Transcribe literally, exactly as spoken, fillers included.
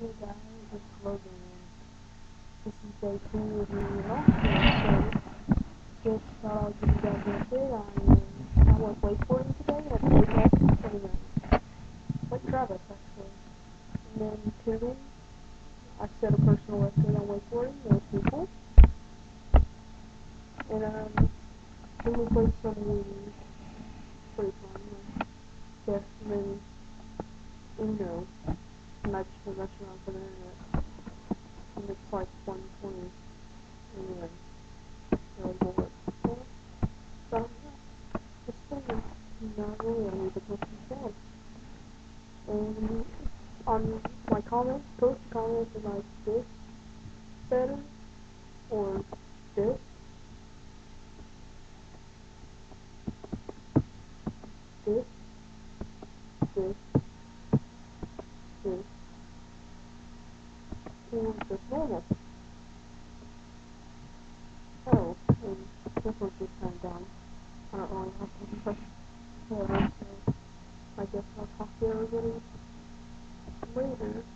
Hey guys, it's Logan. This is day two of me walking, so just thought I'd give you guys an update on I went wakeboarding today at the lake lessons in uh, Lake Travis actually. And then tubing, I set a personal record on wakeboarding, it was pretty cool. And um, then we played some Wii, pretty fun, like chess and then Uno, and I just been rushing around for the internet. And it's like one twenty a m really bored. So, so yeah, just thinking, not really, I need to put some stuff. And on my comments, post comments and like this better, or this, this, this, this, or just normal. Oh, and this one's just kind of dumb. I don't really have to, but whatever, so I guess I'll talk to everybody later.